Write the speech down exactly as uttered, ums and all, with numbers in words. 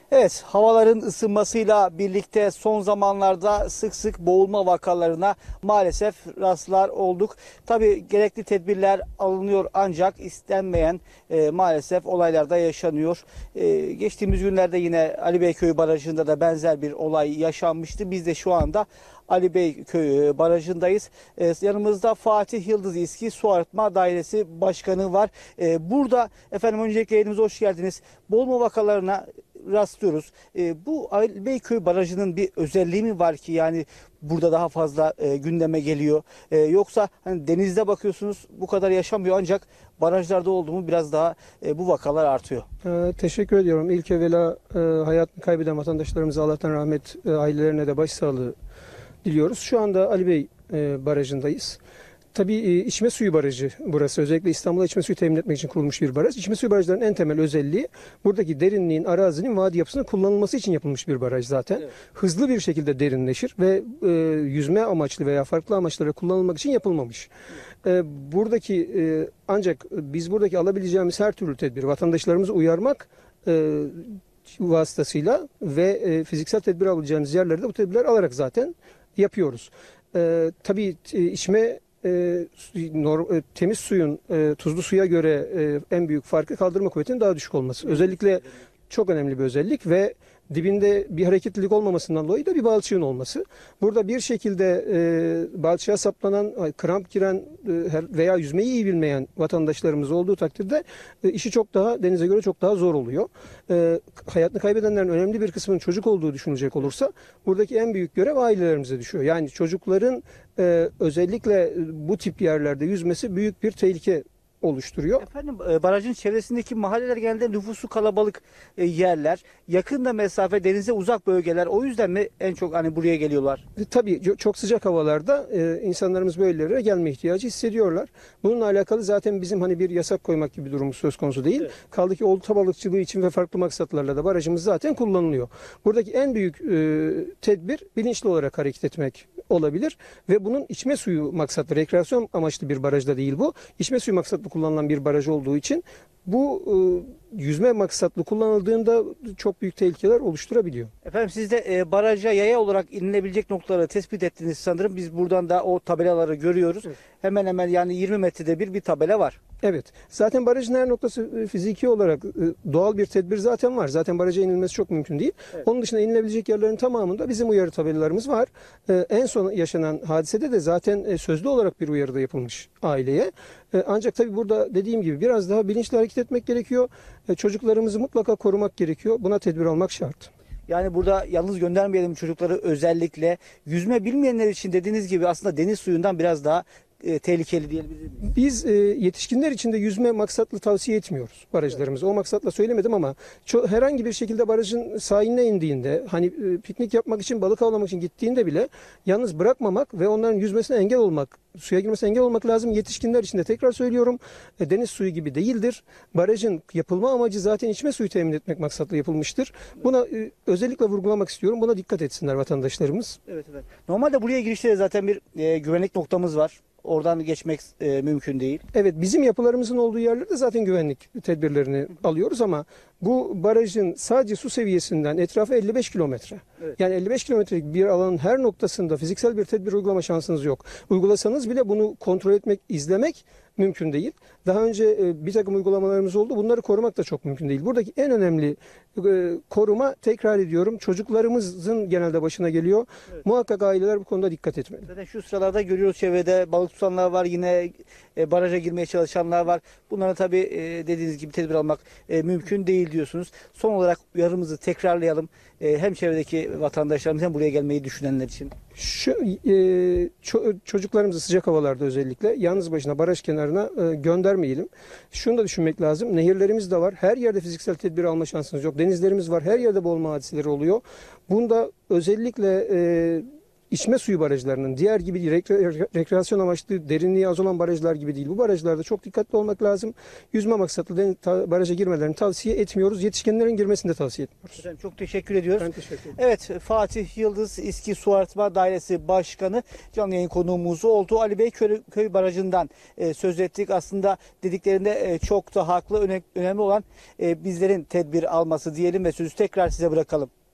Evet, havaların ısınmasıyla birlikte son zamanlarda sık sık boğulma vakalarına maalesef rastlar olduk. Tabii gerekli tedbirler alınıyor ancak istenmeyen e, maalesef olaylar da yaşanıyor. E, geçtiğimiz günlerde yine Ali Beyköy Barajı'nda da benzer bir olay yaşanmıştı. Biz de şu anda Ali Beyköy Barajı'ndayız. E, yanımızda Fatih Yıldız İSKİ Su Arıtma Dairesi Başkanı var. E, burada efendim öncelikle yayınımıza hoş geldiniz. Boğulma vakalarına rastlıyoruz. E, bu Ali Beyköy Barajı'nın bir özelliği mi var ki yani burada daha fazla e, gündeme geliyor? E, yoksa hani denizde bakıyorsunuz bu kadar yaşamıyor ancak barajlarda oldu mu biraz daha e, bu vakalar artıyor. Ee, teşekkür ediyorum. İlk evvela e, hayatını kaybeden vatandaşlarımıza Allah'tan rahmet, e, ailelerine de başsağlığı diliyoruz. Şu anda Ali Bey e, Barajı'ndayız. Tabii e, içme suyu barajı burası. Özellikle İstanbul'a içme suyu temin etmek için kurulmuş bir baraj. İçme suyu barajlarının en temel özelliği buradaki derinliğin, arazinin vadi yapısının kullanılması için yapılmış bir baraj zaten. Evet. Hızlı bir şekilde derinleşir ve e, yüzme amaçlı veya farklı amaçlara kullanılmak için yapılmamış. Evet. E, buradaki e, ancak biz buradaki alabileceğimiz her türlü tedbir, vatandaşlarımızı uyarmak e, vasıtasıyla ve e, fiziksel tedbir alacağımız yerlerde bu tedbirler alarak zaten yapıyoruz. E, tabii içme e, norm, e, temiz suyun e, tuzlu suya göre e, en büyük farkı kaldırma kuvvetinin daha düşük olması. Özellikle çok önemli bir özellik ve dibinde bir hareketlilik olmamasından dolayı da bir balçığın olması. Burada bir şekilde e, balçığa saplanan, kramp giren e, veya yüzmeyi iyi bilmeyen vatandaşlarımız olduğu takdirde e, işi çok daha denize göre çok daha zor oluyor. E, hayatını kaybedenlerin önemli bir kısmının çocuk olduğu düşünülecek olursa buradaki en büyük görev ailelerimize düşüyor. Yani çocukların e, özellikle bu tip yerlerde yüzmesi büyük bir tehlike oluşturuyor. Efendim barajın çevresindeki mahalleler genelde nüfusu kalabalık yerler. Yakında mesafe denize uzak bölgeler. O yüzden mi en çok hani buraya geliyorlar? E, tabii çok sıcak havalarda e, insanlarımız böyle yerlere gelme ihtiyacı hissediyorlar. Bununla alakalı zaten bizim hani bir yasak koymak gibi bir durumumuz söz konusu değil. Evet. Kaldı ki olta balıkçılığı için ve farklı maksatlarla da barajımız zaten kullanılıyor. Buradaki en büyük e, tedbir bilinçli olarak hareket etmek olabilir ve bunun içme suyu maksatlı, rekreasyon amaçlı bir barajda değil bu. İçme suyu maksatlı kullanılan bir baraj olduğu için bu e, yüzme maksatlı kullanıldığında çok büyük tehlikeler oluşturabiliyor. Efendim siz de e, baraja yaya olarak inilebilecek noktaları tespit ettiniz sanırım. Biz buradan da o tabelaları görüyoruz. Evet. Hemen hemen yani yirmi metrede bir bir tabela var. Evet. Zaten barajın her noktası e, fiziki olarak e, doğal bir tedbir zaten var. Zaten baraja inilmesi çok mümkün değil. Evet. Onun dışında inilebilecek yerlerin tamamında bizim uyarı tabelalarımız var. E, en son yaşanan hadisede de zaten e, sözlü olarak bir uyarı da yapılmış aileye. E, ancak tabii burada dediğim gibi biraz daha bilinçli hareket etmek gerekiyor. E, çocuklarımızı mutlaka korumak gerekiyor. Buna tedbir almak şart. Yani burada yalnız göndermeyelim çocukları, özellikle yüzme bilmeyenler için dediğiniz gibi aslında deniz suyundan biraz daha e, tehlikeli diyebilir miyiz? Biz e, yetişkinler için de yüzme maksatlı tavsiye etmiyoruz barajlarımızı. Evet. O maksatla söylemedim ama ço- herhangi bir şekilde barajın sahiline indiğinde, hani e, piknik yapmak için, balık avlamak için gittiğinde bile yalnız bırakmamak ve onların yüzmesine engel olmak, suya girmesine engel olmak lazım. Yetişkinler için de tekrar söylüyorum, e, deniz suyu gibi değildir. Barajın yapılma amacı zaten içme suyu temin etmek maksatlı yapılmıştır. Buna e, özellikle vurgulamak istiyorum. Buna dikkat etsinler vatandaşlarımız. Evet, evet. Normalde buraya girişte zaten bir e, güvenlik noktamız var. Oradan geçmek e, mümkün değil. Evet, bizim yapılarımızın olduğu yerlerde zaten güvenlik tedbirlerini alıyoruz ama bu barajın sadece su seviyesinden etrafı elli beş kilometre. Evet. Yani elli beş kilometrelik bir alanın her noktasında fiziksel bir tedbir uygulama şansınız yok. Uygulasanız bile bunu kontrol etmek, izlemek mümkün değil. Daha önce bir takım uygulamalarımız oldu. Bunları korumak da çok mümkün değil. Buradaki en önemli koruma, tekrar ediyorum, çocuklarımızın genelde başına geliyor. Evet. Muhakkak aileler bu konuda dikkat etmeli. Zaten şu sıralarda görüyoruz çevrede balık tutanlar var, yine baraja girmeye çalışanlar var. Bunlara tabii dediğiniz gibi tedbir almak mümkün değil diyorsunuz. Son olarak uyarımızı tekrarlayalım. Hem çevredeki vatandaşlarımız hem buraya gelmeyi düşünenler için. Şu, e, ço- çocuklarımızı sıcak havalarda özellikle yalnız başına baraj kenarına e, göndermeyelim. Şunu da düşünmek lazım. Nehirlerimiz de var. Her yerde fiziksel tedbir alma şansınız yok. Denizlerimiz var. Her yerde boğulma hadiseleri oluyor. Bunda özellikle e, içme suyu barajlarının diğer gibi rekre- rekreasyon amaçlı derinliği az olan barajlar gibi değil. Bu barajlarda çok dikkatli olmak lazım. Yüzme maksatlı den- ta- baraja girmelerini tavsiye etmiyoruz. Yetişkinlerin girmesini de tavsiye etmiyoruz. Efendim, çok teşekkür ediyoruz. Ben teşekkür ederim. Evet, Fatih Yıldız İSKİ Su Arıtma Dairesi Başkanı canlı yayın konuğumuz oldu. Ali Bey Köy, Köy Barajı'ndan e, söz ettik. Aslında dediklerinde e, çok da haklı. Öne- önemli olan e, bizlerin tedbir alması diyelim ve sözü tekrar size bırakalım.